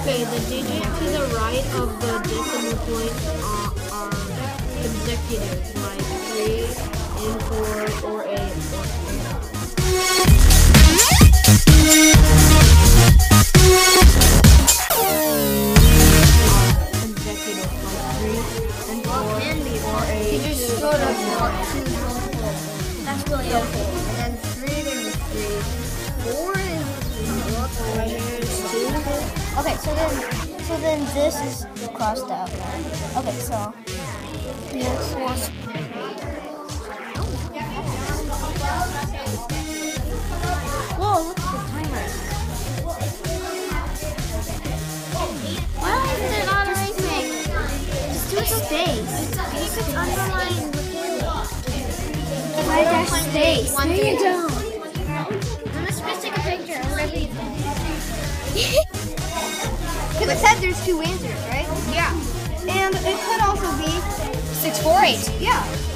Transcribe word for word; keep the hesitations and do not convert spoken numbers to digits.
Okay, the digit to the right of the decimal point are, are consecutive, like three and four or eight or eight. Consecutive, like three and four or eight. You just showed us what two four. That's really helpful. And then three, there's three. Four is there's two. Okay, so then so then this is crossed out. Okay, so yes, yes. Whoa, look at the timer. Why is it not erasing? Just do a space. If it's underlined Try dash space. One, There you two. go. I'm just gonna take a picture. I'm gonna be Because it said there's two answers, right? yeah. And it could also be Six, four, eight. yeah.